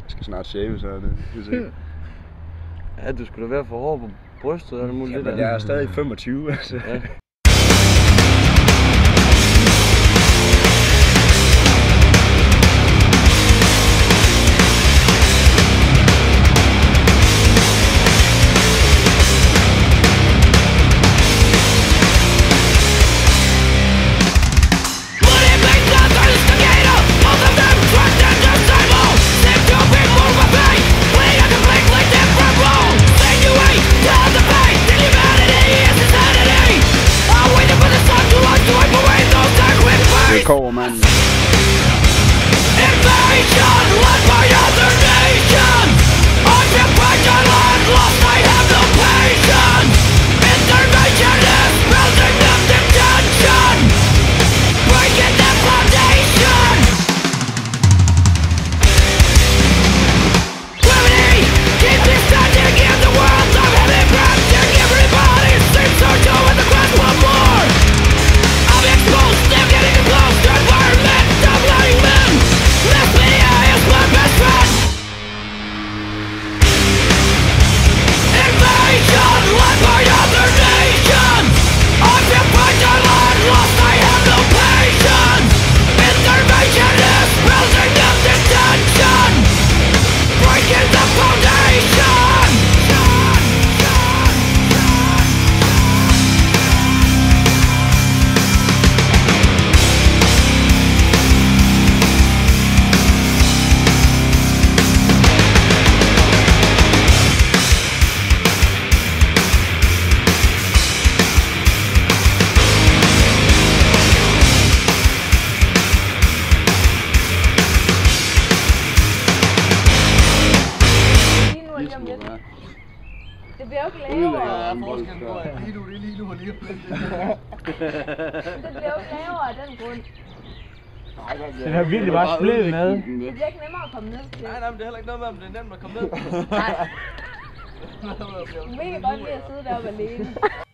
Jeg skal snart shave, så er det sikkert. Ja, du skulle da være for hård på brystet og det muligt. Men jeg er stadig 25, altså. Ja. Kovermanden. Invasion led by other nations. Occupied my land, lost, I have no patience. Intervention is building up the tension, breaking the foundation. Gravity keeps me standing in the world of heavy crafting. Everybody seems to do in the quest for more. I'm exposed, they're getting close. Environment of lying men. This media is my best friend. Invasion led by other nations. Occupied the land, lost, I have no patience. Intervention is building up the tension, breaking the foundation. Det bliver jo ikke lavere. Lige nu. Det bliver jo ikke lavere af den grund. Den har virkelig bare spillet med. Det bliver ikke nemmere at komme ned til. Nej, men det er heller ikke noget med, om det er nemt at komme ned. Nej. Mega godt lide at sidde deroppe alene.